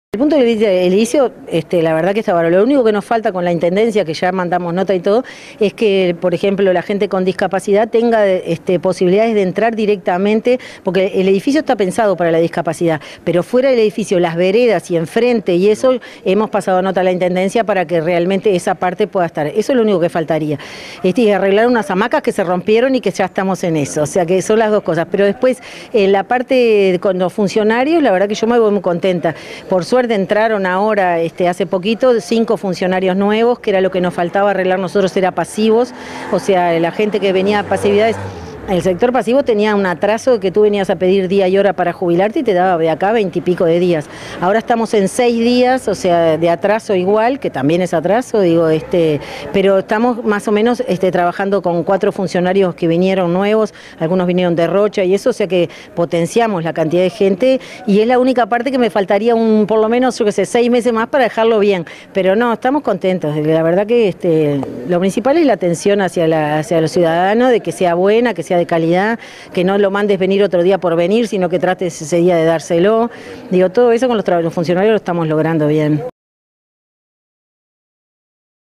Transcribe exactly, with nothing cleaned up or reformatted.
El punto de vista del edilicio, este, la verdad que está bárbaro. Lo único que nos falta con la intendencia, que ya mandamos nota y todo, es que, por ejemplo, la gente con discapacidad tenga este, posibilidades de entrar directamente, porque el edificio está pensado para la discapacidad, pero fuera del edificio, las veredas y enfrente y eso, hemos pasado nota a la intendencia para que realmente esa parte pueda estar. Eso es lo único que faltaría. Este, y arreglar unas hamacas que se rompieron y que ya estamos en eso. O sea que son las dos cosas. Pero después, en la parte con los funcionarios, la verdad que yo me voy muy contenta. Por suerte, entraron ahora, este, hace poquito, cinco funcionarios nuevos, que era lo que nos faltaba arreglar nosotros, era pasivos, o sea, la gente que venía a pasividades. El sector pasivo tenía un atraso que tú venías a pedir día y hora para jubilarte y te daba de acá veintipico de días. Ahora estamos en seis días, o sea, de atraso igual, que también es atraso, digo, este, pero estamos más o menos este, trabajando con cuatro funcionarios que vinieron nuevos, algunos vinieron de Rocha y eso, o sea que potenciamos la cantidad de gente y es la única parte que me faltaría un, por lo menos, yo qué sé, seis meses más para dejarlo bien. Pero no, estamos contentos, la verdad que este, lo principal es la atención hacia, la, hacia los ciudadanos, de que sea buena, que sea de calidad, que no lo mandes venir otro día por venir, sino que trates ese día de dárselo. Digo, todo eso con los, los funcionarios lo estamos logrando bien.